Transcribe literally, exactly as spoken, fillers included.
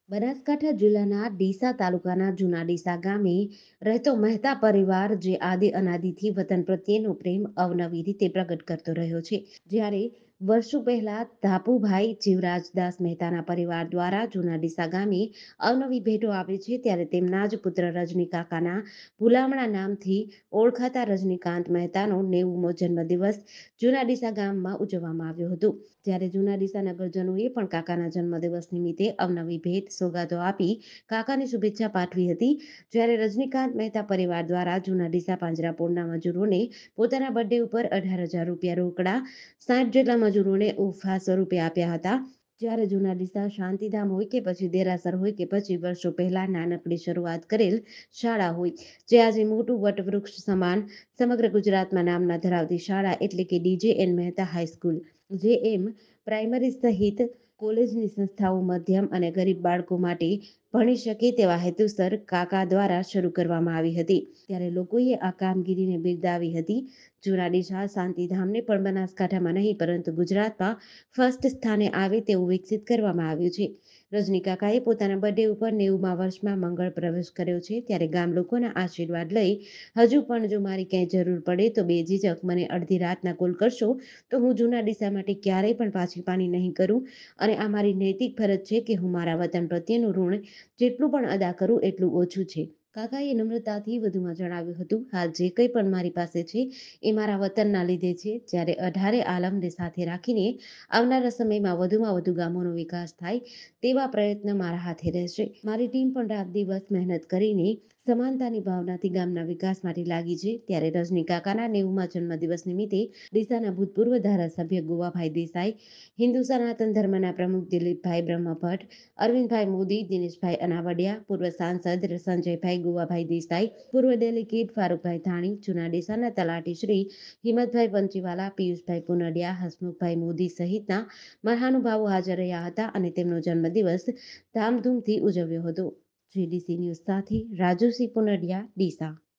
બનાસકાંઠા જિલ્લાના ડીસા તાલુકાના જૂના ડીસા ગામે રહેતો મહેતા પરિવાર જે આદિ અનાદિથી વતન પ્રત્યેનો પ્રેમ અવનવી રીતે પ્રગટ કરતો રહ્યો છે. જ્યારે વર્ષો પહેલા ધાપુભાઈ જીવરાજદાસ મહેતાના પરિવાર દ્વારા જૂના ડીસા ગામે અવનવી ભેટો આપે છે, ત્યારે તેમના જ પુત્ર રજની કાકાના ભુલામણા નામથી ઓળખાતા રજનીકાંત મહેતાનો નેવુંમો જન્મદિવસ જૂના ડીસા ગામમાં ઉજવવામાં આવ્યો હતો. જ્યારે જૂના ડીસા નગરજનોએ પણ કાકાના જન્મદિવસ નિમિત્તે અવનવી ભેટ સોગાદો આપી કાકાની શુભેચ્છા પાઠવી હતી. જ્યારે રજનીકાંત મહેતા પરિવાર દ્વારા જૂના ડીસા પાંજરાપોળના મજૂરોને પોતાના બર્થડે ઉપર અઢાર હજાર રૂપિયા રોકડા, સાઠ જેટલા મજૂરોને ઉપહાર સ્વરૂપે આપ્યા હતા. જ્યારે જૂના ડીસા શાંતિધામ હોય કે પછી દેરાસર હોય કે પછી વર્ષો પહેલા નાનકડી શરૂઆત કરેલ શાળા હોય, જે આજે મોટું વટવૃક્ષ સમાન સમગ્ર ગુજરાતમાં નામના ધરાવતી શાળા એટલે કે ડીજે એન મહેતા હાઈસ્કૂલ, જે એમ પ્રાઇમરી સહિત કોલેજની સંસ્થાઓ મધ્યમ અને ગરીબ બાળકો માટે ભણી શકે તેવા હેતુસર કાકા દ્વારા શરૂ કરવામાં આવી હતી. ત્યારે લોકોએ આ કામગીરીને બિરદાવી હતી. જૂના ડીસા શાંતિધામને પણ બનાસકાંઠામાં નહીં પરંતુ ગુજરાતમાં ફર્સ્ટ સ્થાને આવે તેવું વિકસિત કરવામાં આવ્યું છે. રજની કાકાએ પોતાના બર્થડે ઉપર નેવુંમા વર્ષમાં મંગળ પ્રવેશ કર્યો છે. ત્યારે ગામ લોકોના આશીર્વાદ લઈ હજુ પણ જો મારી ક્યાંય જરૂર પડે તો બેઝિઝક મને અડધી રાતના કોલ કરશો તો હું જૂના ડીસા માટે ક્યારેય પણ પાછી પાની નહીં કરું. અને આ મારી નૈતિક ફરજ છે કે હું મારા વતન પ્રત્યેનું ઋણ જેટલું પણ અદા કરું એટલું ઓછું છે. કાકાએ નમ્રતાથી વધુમાં જણાવ્યું હતું, હાલ જે કંઈ પણ મારી પાસે છે એ મારા વતનના લીધે છે. જ્યારે અઢારે આલમને સાથે રાખીને આવનારા સમયમાં વધુમાં વધુ ગામોનો વિકાસ થાય તેવા પ્રયત્ન મારા હાથે રહેશે. મારી ટીમ પણ રાત દિવસ મહેનત કરીને સમાનતાની ભાવનાથી ગામના વિકાસ માટે લાગી છે. ત્યારે રજની કાકાના નેવુંમા જન્મદિવસ નિમિત્તે ડીસાના ભૂતપૂર્વ ધારાસભ્ય ગોવાભાઈ દેસાઈ, હિન્દુ સનાતન ધર્મના પ્રમુખ દિલીપભાઈ બ્રહ્મભટ્ટ, અરવિંદભાઈ મોદી, દિનેશભાઈ અનાવડિયા, પૂર્વ સાંસદ સંજયભાઈ ગોવાભાઈ દેસાઈ, પૂર્વ ડેલિગેટ ફારૂકભાઈ ધાણી, જૂના ડીસાના તલાટી શ્રી હિંમતભાઈ પંચીવાલા, પિયુષભાઈ પુનડિયા, હસમુખભાઈ મોદી સહિતના મહાનુભાવો હાજર રહ્યા હતા અને તેમનો જન્મદિવસ ધામધૂમથી ઉજવ્યો હતો. જીડીસી ન્યૂઝ સાથે રાજુસિંહ પુનડિયા, ડીસા.